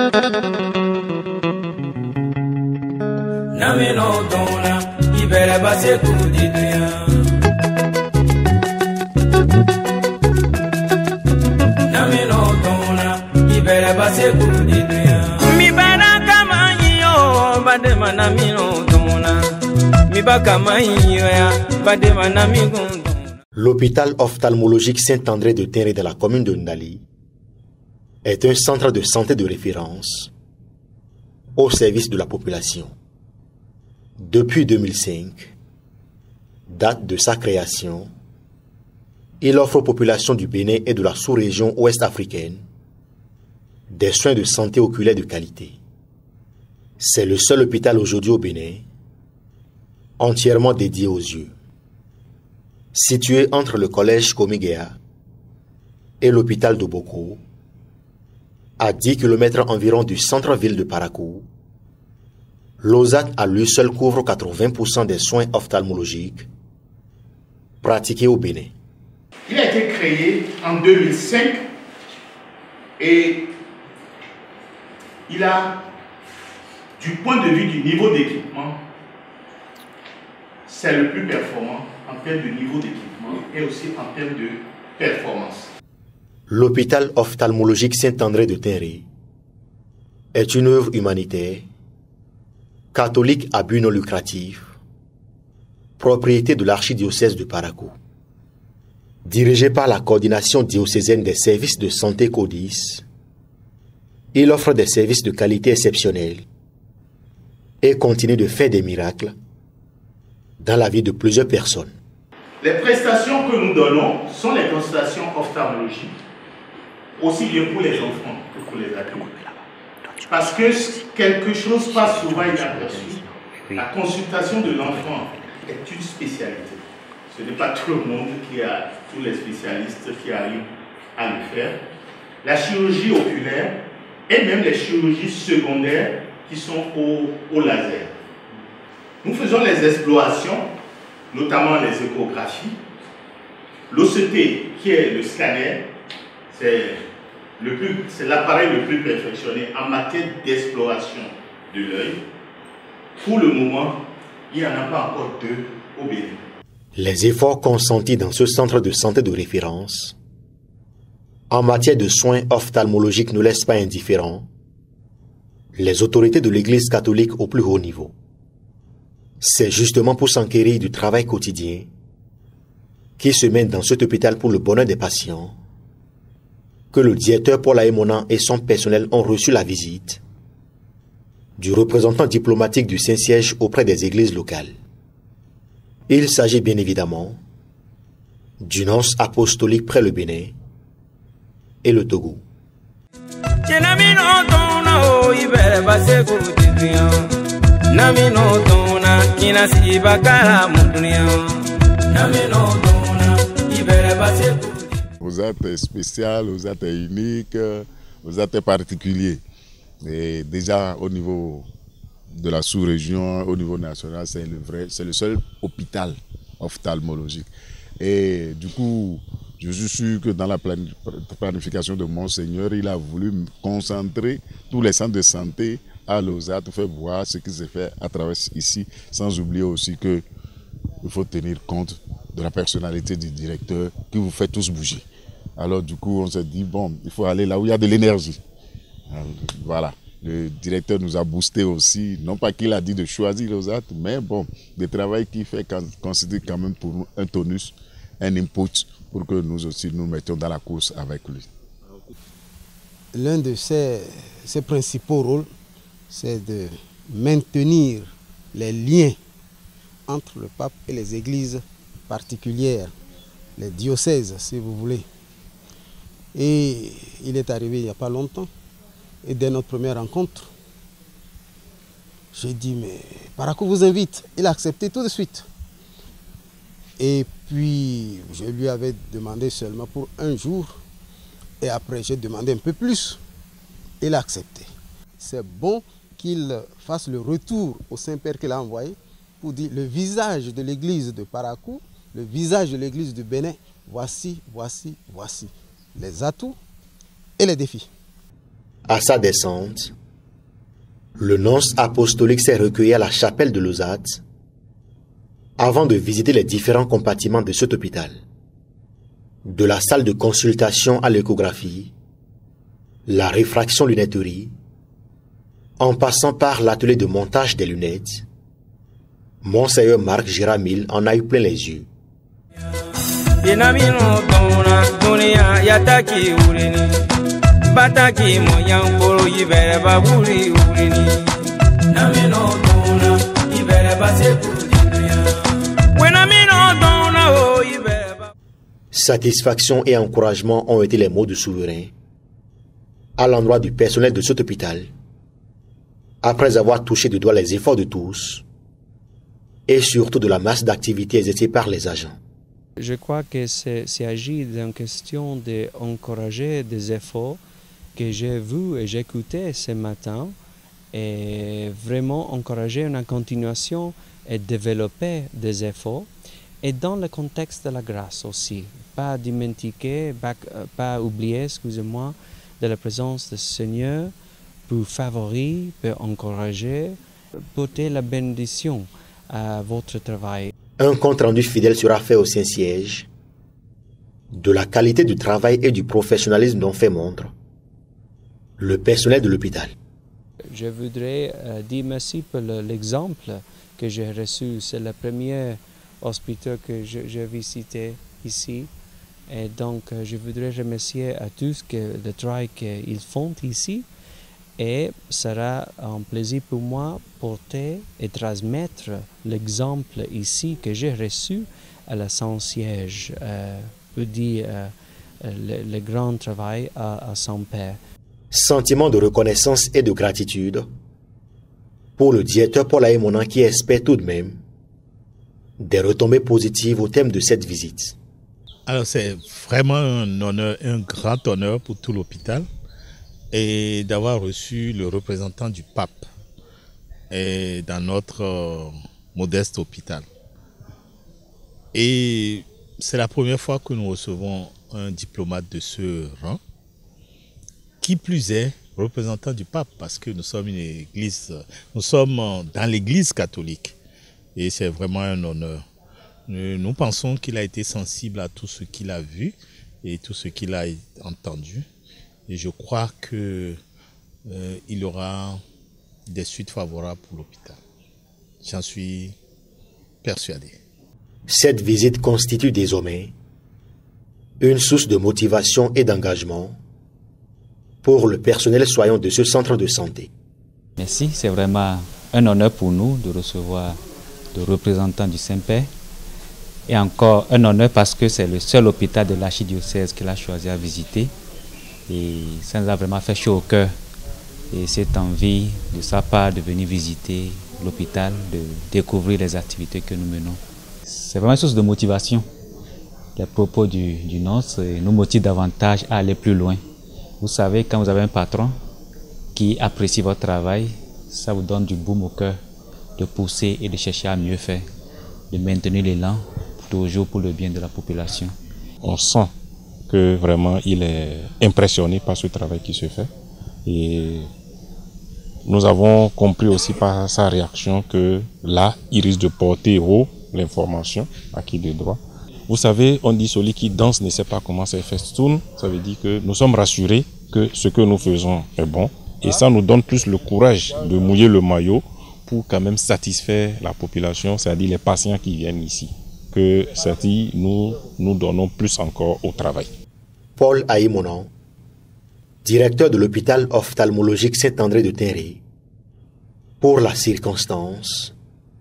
L'hôpital ophtalmologique Saint-André de Tinré de la commune de Ndali est un centre de santé de référence au service de la population. Depuis 2005, date de sa création, il offre aux populations du Bénin et de la sous-région ouest africaine des soins de santé oculaire de qualité. C'est le seul hôpital aujourd'hui au Bénin entièrement dédié aux yeux. Situé entre le collège Komigéa et l'hôpital de Boko, à 10 km environ du centre-ville de Parakou, l'OSAT à lui seul couvre 80% des soins ophtalmologiques pratiqués au Bénin. Il a été créé en 2005 et il a, du point de vue du niveau d'équipement, c'est le plus performant en termes de niveau d'équipement et aussi en termes de performance. L'hôpital ophtalmologique Saint-André de Tinré est une œuvre humanitaire, catholique à but non lucratif, propriété de l'archidiocèse de Parakou. Dirigé par la coordination diocésaine des services de santé CODIS, il offre des services de qualité exceptionnelle et continue de faire des miracles dans la vie de plusieurs personnes. Les prestations que nous donnons sont les prestations ophtalmologiques, aussi bien pour les enfants que pour les adultes. Parce que quelque chose passe souvent inaperçu. La consultation de l'enfant est une spécialité. Ce n'est pas tout le monde qui a, tous les spécialistes qui arrivent à le faire. La chirurgie oculaire et même les chirurgies secondaires qui sont au laser. Nous faisons les explorations, notamment les échographies. L'OCT, qui est le scanner, c'est l'appareil le plus perfectionné en matière d'exploration de l'œil. Pour le moment, il n'y en a pas encore deux au Bénin. Les efforts consentis dans ce centre de santé de référence en matière de soins ophtalmologiques ne laissent pas indifférents les autorités de l'Église catholique au plus haut niveau. C'est justement pour s'enquérir du travail quotidien qui se mène dans cet hôpital pour le bonheur des patients que le directeur Paul Aémonan et son personnel ont reçu la visite du représentant diplomatique du Saint-Siège auprès des églises locales. Il s'agit bien évidemment du nonce apostolique près le Bénin et le Togo. Vous êtes spécial, vous êtes unique, vous êtes particulier. Et déjà au niveau de la sous-région, au niveau national, c'est le seul hôpital ophtalmologique. Et du coup, je suis sûr que dans la planification de Monseigneur, il a voulu concentrer tous les centres de santé à l'OSAT, faire voir ce qui se fait à travers ici, sans oublier aussi qu'il faut tenir compte de la personnalité du directeur qui vous fait tous bouger. Alors du coup, on s'est dit, bon, il faut aller là où il y a de l'énergie. Voilà. Le directeur nous a boosté aussi, non pas qu'il a dit de choisir l'OSAT, mais bon, le travail qu'il fait constitue quand même pour nous un tonus, un input pour que nous aussi nous mettions dans la course avec lui. L'un de ses principaux rôles, c'est de maintenir les liens entre le pape et les églises particulières, les diocèses si vous voulez. Et il est arrivé il n'y a pas longtemps. Et dès notre première rencontre, j'ai dit, mais Parakou vous invite. Il a accepté tout de suite. Et puis, je lui avais demandé seulement pour un jour. Et après, j'ai demandé un peu plus. Il a accepté. C'est bon qu'il fasse le retour au Saint-Père qu'il a envoyé pour dire le visage de l'église de Parakou, le visage de l'église du Bénin, voici les atouts et les défis. À sa descente, Le nonce apostolique s'est recueilli à la chapelle de Lausade avant de visiter les différents compartiments de cet hôpital. De la salle de consultation à l'échographie, la réfraction lunetterie, en passant par l'atelier de montage des lunettes, Monseigneur Marc Giramil en a eu plein les yeux. Satisfaction et encouragement ont été les mots du souverain à l'endroit du personnel de cet hôpital, après avoir touché du doigt les efforts de tous et surtout de la masse d'activités exercées par les agents. Je crois que c'est agi d'une question d'encourager des efforts que j'ai vus et j'ai écoutés ce matin et vraiment encourager une continuation et développer des efforts et dans le contexte de la grâce aussi. Pas dimentiquer, pas oublier, excusez-moi, de la présence du Seigneur pour favoriser, pour encourager, porter la bénédiction à votre travail. Un compte-rendu fidèle sera fait au Saint-Siège de la qualité du travail et du professionnalisme dont fait montre le personnel de l'hôpital. Je voudrais dire merci pour l'exemple que j'ai reçu. C'est le premier hôpital que j'ai visité ici. Et donc, je voudrais remercier à tous le travail qu'ils font ici. Et sera un plaisir pour moi porter et transmettre l'exemple ici que j'ai reçu à la Saint-Siège, pour dire le grand travail à son Père. Sentiment de reconnaissance et de gratitude pour le directeur Paul Aïmonan qui espère tout de même des retombées positives au thème de cette visite. Alors c'est vraiment un honneur, un grand honneur pour tout l'hôpital et d'avoir reçu le représentant du pape dans notre modeste hôpital. Et c'est la première fois que nous recevons un diplomate de ce rang, qui plus est représentant du pape, parce que nous sommes une église, nous sommes dans l'église catholique et c'est vraiment un honneur. Nous pensons qu'il a été sensible à tout ce qu'il a vu et tout ce qu'il a entendu. Et je crois qu'il aura des suites favorables pour l'hôpital. J'en suis persuadé. Cette visite constitue désormais une source de motivation et d'engagement pour le personnel soignant de ce centre de santé. Merci, c'est vraiment un honneur pour nous de recevoir le représentant du Saint-Père. Et encore un honneur parce que c'est le seul hôpital de l'archidiocèse qu'il a choisi à visiter. Et ça nous a vraiment fait chaud au cœur. Et cette envie de sa part de venir visiter l'hôpital, de découvrir les activités que nous menons. C'est vraiment une source de motivation. Les propos du nonce nous motivent davantage à aller plus loin. Vous savez, quand vous avez un patron qui apprécie votre travail, ça vous donne du baume au cœur de pousser et de chercher à mieux faire, de maintenir l'élan, toujours pour le bien de la population. On sent que vraiment il est impressionné par ce travail qui se fait. Et nous avons compris aussi par sa réaction que là, il risque de porter haut l'information acquis de droit. Vous savez, on dit celui qui danse ne sait pas comment se festoune. Ça veut dire que nous sommes rassurés que ce que nous faisons est bon. Et ça nous donne plus le courage de mouiller le maillot pour quand même satisfaire la population, c'est-à-dire les patients qui viennent ici. Que c'est-à-dire nous donnons plus encore au travail. Paul Aïmonan, directeur de l'hôpital ophtalmologique Saint-André de Tinré, pour la circonstance,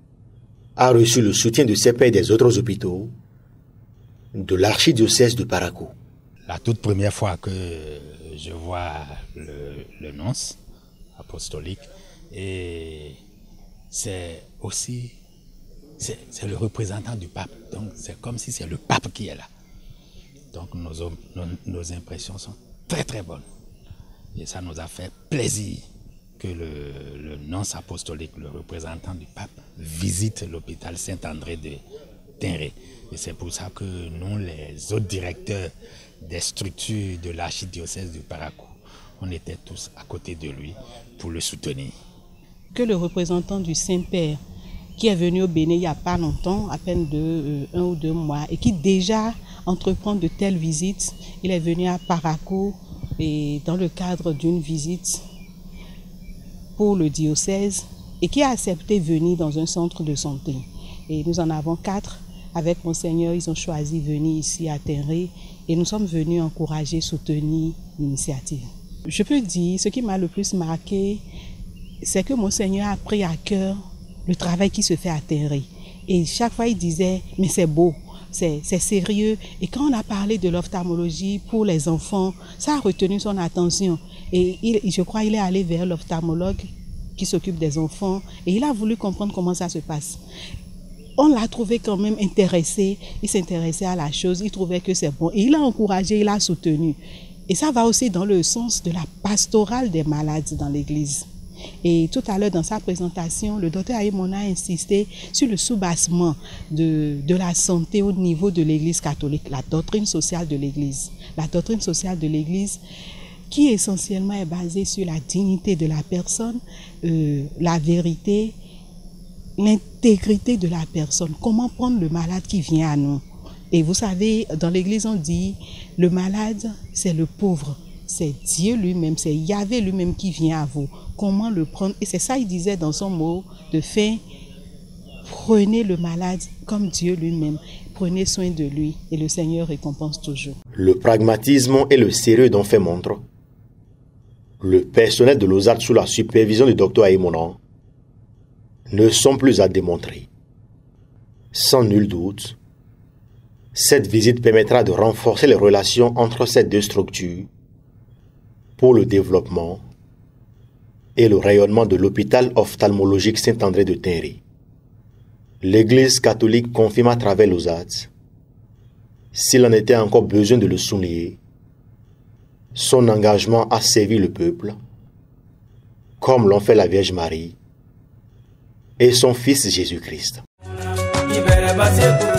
a reçu le soutien de ses pairs des autres hôpitaux de l'archidiocèse de Parakou. La toute première fois que je vois le nonce apostolique, et c'est aussi c'est le représentant du pape, donc c'est comme si c'est le pape qui est là. Donc nos impressions sont très très bonnes et ça nous a fait plaisir que le nonce apostolique, le représentant du pape, visite l'hôpital Saint-André de Tinré. Et c'est pour ça que nous, les autres directeurs des structures de l'archidiocèse du Parakou, on était tous à côté de lui pour le soutenir. Que le représentant du Saint-Père, qui est venu au Bénin il n'y a pas longtemps, à peine de 1 ou 2 mois, et qui déjà entreprend de telles visites. Il est venu à Parakou et dans le cadre d'une visite pour le diocèse et qui a accepté de venir dans un centre de santé. Et nous en avons 4. Avec Monseigneur, ils ont choisi de venir ici à Tinré et nous sommes venus encourager, soutenir l'initiative. Je peux dire, ce qui m'a le plus marqué, c'est que Monseigneur a pris à cœur le travail qui se fait à Tinré. Et chaque fois, il disait, mais c'est beau, c'est sérieux. Et quand on a parlé de l'ophtalmologie pour les enfants, ça a retenu son attention. Et je crois qu'il est allé vers l'ophtalmologue qui s'occupe des enfants et il a voulu comprendre comment ça se passe. On l'a trouvé quand même intéressé, il s'intéressait à la chose, il trouvait que c'est bon. Et il a encouragé, il a soutenu. Et ça va aussi dans le sens de la pastorale des malades dans l'Église. Et tout à l'heure, dans sa présentation, le docteur Aïmona a insisté sur le soubassement de la santé au niveau de l'Église catholique, la doctrine sociale de l'Église. La doctrine sociale de l'Église qui essentiellement est basée sur la dignité de la personne, la vérité, l'intégrité de la personne. Comment prendre le malade qui vient à nous? Et vous savez, dans l'Église, on dit, le malade, c'est le pauvre. C'est Dieu lui-même, c'est Yahvé lui-même qui vient à vous. Comment le prendre? Et c'est ça, il disait dans son mot de fin, prenez le malade comme Dieu lui-même. Prenez soin de lui et le Seigneur récompense toujours. Le pragmatisme et le sérieux dont fait montre le personnel de l'OSAT sous la supervision du docteur Aïmona ne sont plus à démontrer. Sans nul doute, cette visite permettra de renforcer les relations entre ces deux structures pour le développement et le rayonnement de l'hôpital ophtalmologique Saint-André de Tinré. L'Église catholique confirme à travers l'OSAT, s'il en était encore besoin de le souligner, son engagement à servir le peuple, comme l'ont fait la Vierge Marie et son Fils Jésus-Christ.